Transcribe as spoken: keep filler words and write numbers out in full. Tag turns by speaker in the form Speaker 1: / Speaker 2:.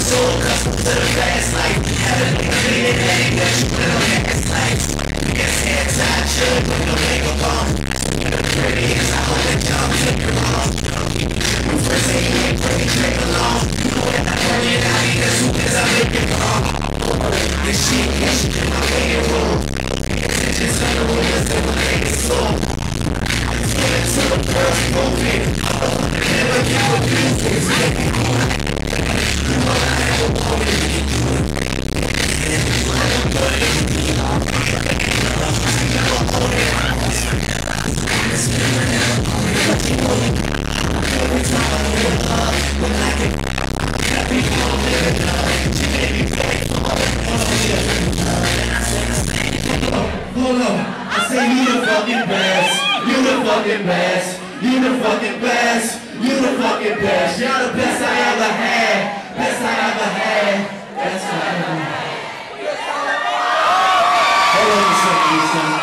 Speaker 1: Hold on, I say you the fucking best, you the fucking best, you the fucking best, you the fucking best. You're the best I ever had, best I ever had, best I ever had. Hold on a second, son.